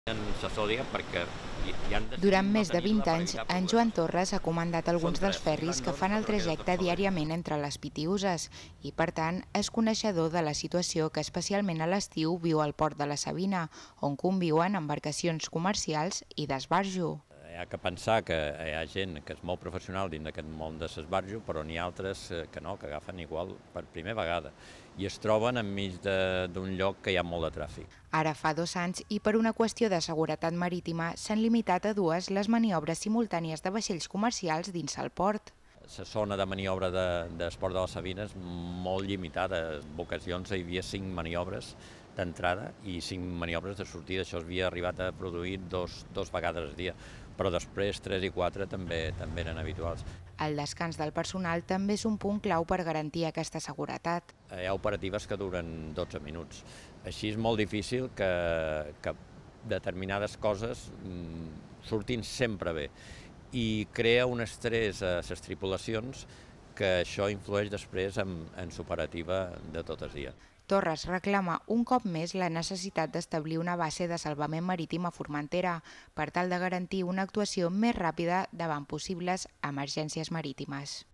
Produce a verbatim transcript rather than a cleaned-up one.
s'assolia perquè hi han decidit Durant no més de tenir vint la anys, veritable en Joan Torres ha comandat alguns Són dels tres, ferris són que dos, fan el quatre que trajecte tot diàriament entre les Pitiüses i, per tant, és coneixedor de la situació que especialment a l'estiu viu al port de la Savina, on conviuen embarcacions comercials i d'esbarjo. Hi ha que pensar que hi ha gent que és molt professional dins d'aquest món de l'esbarjo, però n'hi ha altres que no, que agafen igual per primera vegada i es troben enmig d'un lloc que hi ha molt de tràfic. Ara fa dos anys i per una qüestió de seguretat marítima s'han limitat a dues les maniobres simultànies de vaixells comercials dins el port. La zona de maniobra d'esport de la Savina és molt limitada. En ocasions hi havia cinc maniobres d'entrada i cinc maniobres de sortida. Això s'havia arribat a produir dos, dos vegades al dia, però després tres i quatre també, també eren habituals. El descans del personal també és un punt clau per garantir aquesta seguretat. Hi ha operatives que duren dotze minuts. Així és molt difícil que, que determinades coses surtin sempre bé i crea un estrès a les tripulacions que això influeix després en, en l'operativa de tot el dia. Torres reclama un cop més la necessitat d'establir una base de salvament marítim a Formentera per tal de garantir una actuació més ràpida davant possibles emergències marítimes.